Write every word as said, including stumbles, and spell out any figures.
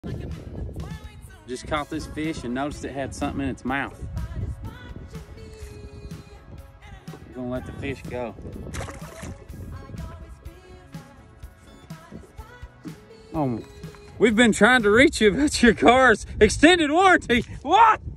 Just caught this fish and noticed it had something in its mouth. I'm gonna let the fish go. Oh, we've been trying to reach you about your car's extended warranty. What?